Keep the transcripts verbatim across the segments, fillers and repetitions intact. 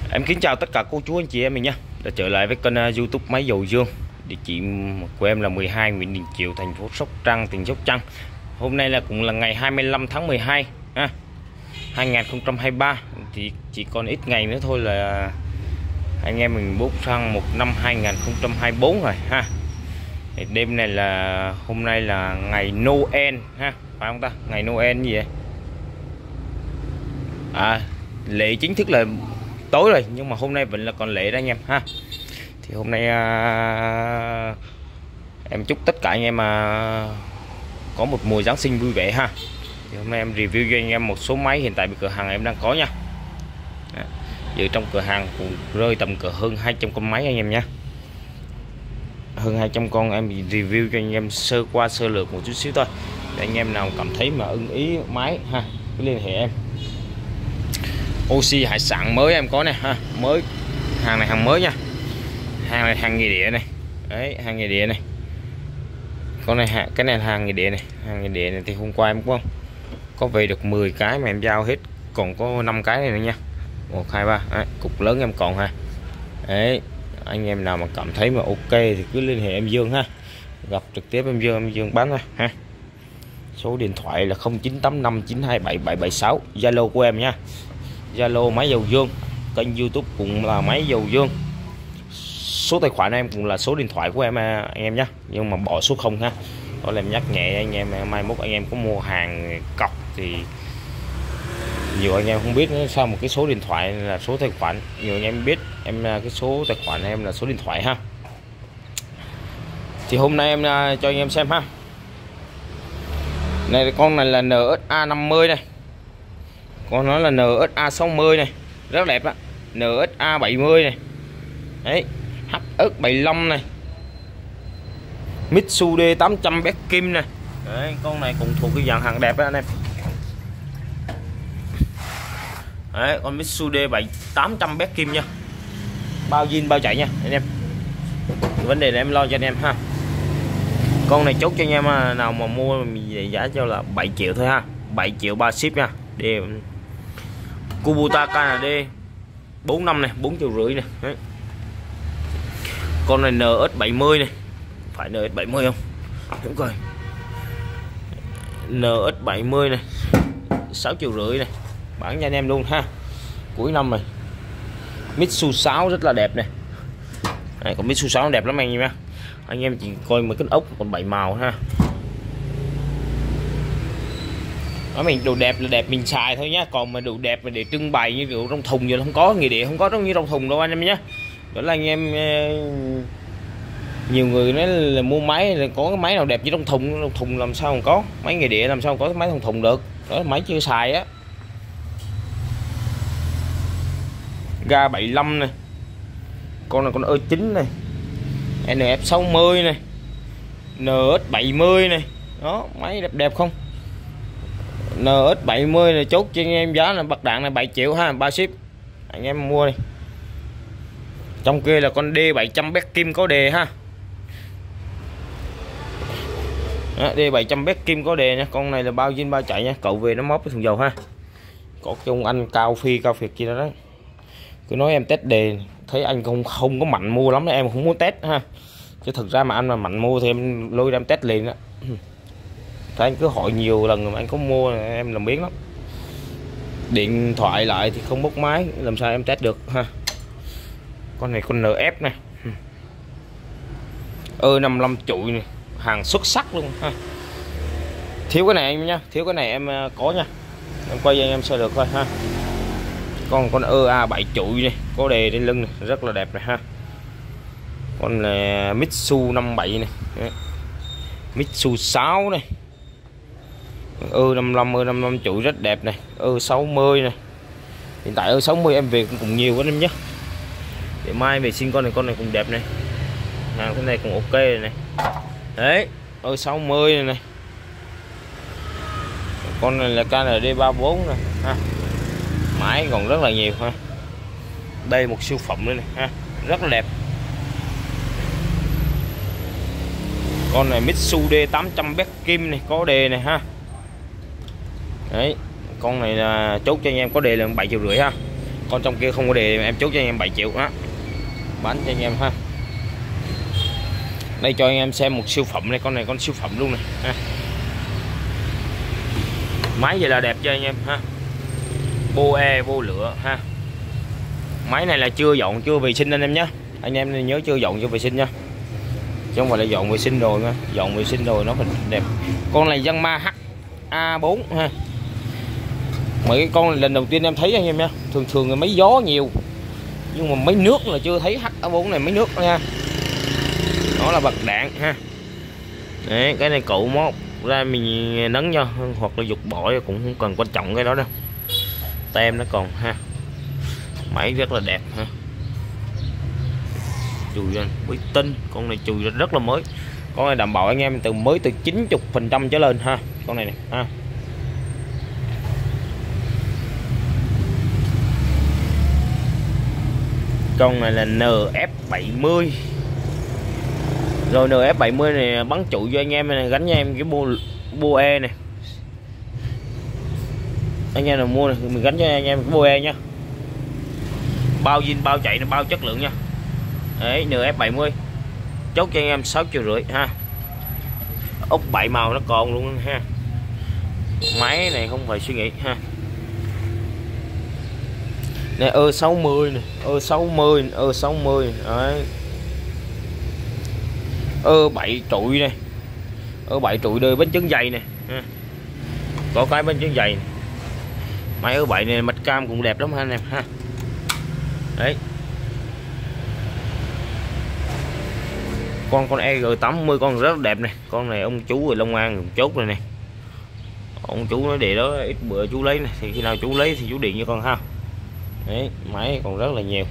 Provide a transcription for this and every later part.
Em kính chào tất cả cô chú anh chị em mình nha. Đã trở lại với kênh YouTube Máy Dầu Dương. Địa chỉ của em là mười hai Nguyễn Đình Chiểu, thành phố Sóc Trăng, tỉnh Sóc Trăng. Hôm nay là cũng là ngày hai mươi lăm tháng mười hai ha, hai nghìn không trăm hai mươi ba. Thì chỉ còn ít ngày nữa thôi là anh em mình bước sang một năm hai nghìn không trăm hai mươi tư rồi ha. Thì đêm này là hôm nay là ngày Noel ha, phải không ta? Ngày Noel gì vậy? À, lễ chính thức là tối rồi, nhưng mà hôm nay vẫn là còn lễ đó anh em ha. Thì hôm nay à, em chúc tất cả anh em à, có một mùa Giáng sinh vui vẻ ha. Thì hôm nay em review cho anh em một số máy hiện tại cửa hàng em đang có nha. Giờ trong cửa hàng cũng rơi tầm cỡ hơn hai trăm con máy anh em nhé. Hơn hai trăm con em review cho anh em sơ qua sơ lược một chút xíu thôi. Để anh em nào cảm thấy mà ưng ý máy ha, cứ liên hệ em. Oxy hải sản mới em có nè ha, mới, hàng này hàng mới nha, hàng này hàng nghề địa này, đấy hàng nghề địa này, con này hàng, cái này là hàng nghề địa này, hàng nghề địa này thì hôm qua em có có về được mười cái mà em giao hết, còn có năm cái này nữa nha, một hai ba, cục lớn em còn ha, đấy anh em nào mà cảm thấy mà ok thì cứ liên hệ em Dương ha, gặp trực tiếp em Dương, em Dương bán thôi ha. Số điện thoại là không chín tám năm chín hai bảy bảy bảy sáu, Zalo của em nha. Zalo Máy Dầu Dương, kênh YouTube cũng là Máy Dầu Dương. Số tài khoản em cũng là số điện thoại của em anh em nhé, nhưng mà bỏ số không ha. Đó là em nhắc nhẹ anh em, mai mốt anh em có mua hàng cọc thì nhiều anh em không biết sao một cái số điện thoại là số tài khoản, nhiều anh em biết em cái số tài khoản em là số điện thoại ha. Thì hôm nay em cho anh em xem ha. Này con này là en ét a năm mươi này, con nó là en ét a sáu mươi này, rất đẹp á. en ét a bảy mươi này, đấy, hát ét bảy mươi lăm này, Mitsubishi D tám trăm Beck Kim này, đấy, con này cũng thuộc cái dạng hàng đẹp đó anh em. Đấy, con Mitsubishi bảy tám trăm Beck Kim nha, bao zin bao chạy nha anh em. Vấn đề là em lo cho anh em ha. Con này chốt cho anh em nào mà mua mình giá cho là bảy triệu thôi ha, bảy triệu ba ship nha. Để Kubota Canada bốn năm này, bốn triệu rưỡi này. Đấy. Con này en ét bảy mươi này, phải en ét bảy mươi không? Đúng rồi. en ét bảy mươi này, sáu triệu rưỡi này, bán cho anh em luôn ha. Cuối năm rồi. Mitsu sáu rất là đẹp này. Đây, còn Mitsu sáu đẹp lắm anh em nha. Anh em chỉ coi mấy cái ốc còn bảy màu ha. Đó, mình đồ đẹp là đẹp mình xài thôi nhá, còn mà đồ đẹp mà để trưng bày như kiểu trong thùng giờ không có, nghề địa không có trong như trong thùng đâu anh em nhé. Đó là anh em, nhiều người nói là mua máy là có cái máy nào đẹp như trong thùng, trong thùng làm sao còn có, máy nghề địa làm sao có cái máy trong thùng được, đó là máy chưa xài á. Ga bảy mươi lăm này, con này con ơ chín này, en ép sáu mươi này, en ét bảy mươi này, đó máy đẹp đẹp không. en ét bảy mươi này chốt cho anh em giá là bạc đạn là bảy triệu ha, ba ship anh em mua đi. Trong kia là con D bảy trăm Beck Kim có đề ha. Đó, D bảy trăm Beck Kim có đề nha, con này là bao zin bao chạy nha, cậu về nó móp cái thùng dầu ha. Có cái ông anh cao phi cao phiệt kia đó đấy, cứ nói em test đề thấy anh không không có mạnh mua lắm, em không muốn test ha, chứ thực ra mà anh mà mạnh mua thì em lôi em test liền đó. Thấy anh cứ hỏi nhiều lần mà anh có mua em làm biến lắm, điện thoại lại thì không bốc máy, làm sao em test được ha. Con này con en ép này, ơ năm mươi lăm chuỗi này, hàng xuất sắc luôn ha. Thiếu cái này em nhá, thiếu cái này em có nha, em quay cho anh em sơ được thôi ha. Con con ơ a bảy chuỗi này, có đề trên lưng này, rất là đẹp này ha. Con là Mitsu năm bảy này, đấy. Mitsu sáu này, ơ năm mươi lăm, ơ năm mươi lăm chuỗi rất đẹp này, ơ sáu mươi này. Hiện tại ơ sáu mươi em về cũng, cũng nhiều quá em nhé. Để mai về xin con này, con này cũng đẹp này, hàng thế này cũng ok này, này. Đấy, ơ sáu mươi này, này. Con này là ca en đê ba mươi tư này ha. Máy còn rất là nhiều ha. Đây một siêu phẩm nữa này ha, rất là đẹp. Con này Mitsubishi D tám trăm Beck Kim này, có đề này ha. Đấy, con này là chốt cho anh em có đề là bảy triệu rưỡi ha. Con trong kia không có đề em chốt cho anh em bảy triệu đó, bán cho anh em ha. Đây cho anh em xem một siêu phẩm này, con này con siêu phẩm luôn này ha. Máy vậy là đẹp cho anh em ha, bô e vô lửa ha. Máy này là chưa dọn chưa vệ sinh anh em nhé, anh em nên nhớ chưa dọn chưa vệ sinh nha, chứ không phải là dọn vệ sinh rồi nha, dọn vệ sinh rồi nó phải đẹp. Con này Yanmah H A bốn ha. Mấy cái con này lần đầu tiên em thấy anh em nha, thường thường là mấy gió nhiều nhưng mà mấy nước là chưa thấy H A bốn này mấy nước nha. Đó là bật đạn ha. Đấy, cái này cậu móc ra mình nấn cho, hoặc là dục bỏ cũng không cần quan trọng cái đó đâu, tem nó còn ha. Máy rất là đẹp ha, chùi ra mới tinh, con này chùi ra rất là mới. Con này đảm bảo anh em từ mới từ chín mươi phần trăm trở lên ha, con này này ha. Con này là N F bảy mươi. Rồi N F bảy mươi này bắn trụ cho anh em này, gắn cho em cái bô bô e này. Anh em nào mua này mình gắn cho anh em cái bô e nha. Bao zin bao chạy nó bao chất lượng nha. Đấy, N F bảy mươi. Chốt cho anh em sáu triệu rưỡi ha. Ốc bảy màu nó còn luôn ha. Máy này không phải suy nghĩ ha. Này ơ sáu mươi này, ơ sáu mươi, ơ sáu mươi. Đấy. Ơ bảy trụi này. Ơ bảy trụi đời bánh trứng dày này ha. Có cái bánh trứng dày này. Máy ơ bảy này mạch cam cũng đẹp lắm ha anh em ha. Đấy. Con con E G tám mươi con rất đẹp này. Con này ông chú ở Long An chốt rồi này. Ông chú nói để đó ít bữa chú lấy này, thì khi nào chú lấy thì chú điện cho con ha. Đấy, máy còn rất là nhiều.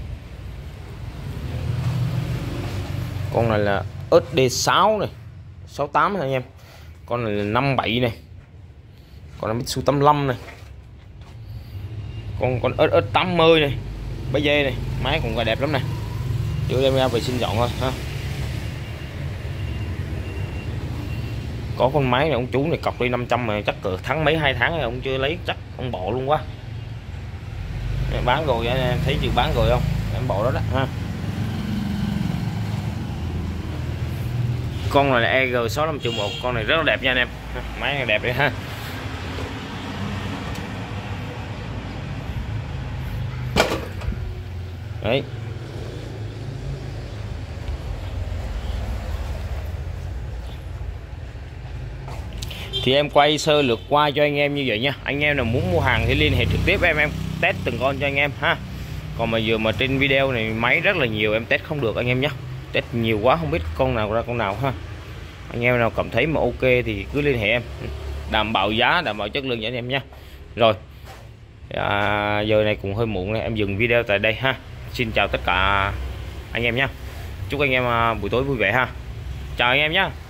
Con này là ét đê sáu này, sáu tám này anh em. Con này là năm bảy này. Con là Mitsu tám lăm này. Con con ét ét tám mươi này. Bấy dê này, máy cũng còn đẹp lắm này. Chưa đem ra vệ sinh dọn thôi ha. Có con máy này ông chú này cọc đi năm trăm mà chắc cỡ tháng mấy hai tháng rồi ông chưa lấy, chắc ông bỏ luôn quá. Em bán rồi em thấy chịu bán rồi không? Em bỏ đó đó ha. Con này là E G sáu năm triệu một, con này rất là đẹp nha anh em. Máy này đẹp đấy ha. Đấy. Thì em quay sơ lược qua cho anh em như vậy nha. Anh em nào muốn mua hàng thì liên hệ trực tiếp em em test từng con cho anh em ha. Còn mà giờ mà trên video này máy rất là nhiều em test không được anh em nhé. Test nhiều quá không biết con nào ra con nào ha. Anh em nào cảm thấy mà ok thì cứ liên hệ em. Đảm bảo giá, đảm bảo chất lượng cho anh em nhé. Rồi à, giờ này cũng hơi muộn này, em dừng video tại đây ha. Xin chào tất cả anh em nhé. Chúc anh em buổi tối vui vẻ ha. Chào anh em nhé.